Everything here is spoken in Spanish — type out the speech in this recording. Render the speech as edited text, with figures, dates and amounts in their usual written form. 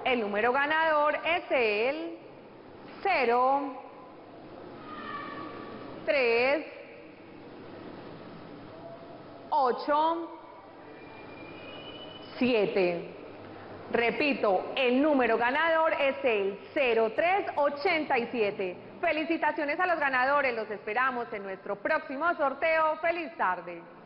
El número ganador es el 0, 3, 8, 7. Repito, el número ganador es el 0387. Felicitaciones a los ganadores, los esperamos en nuestro próximo sorteo. ¡Feliz tarde!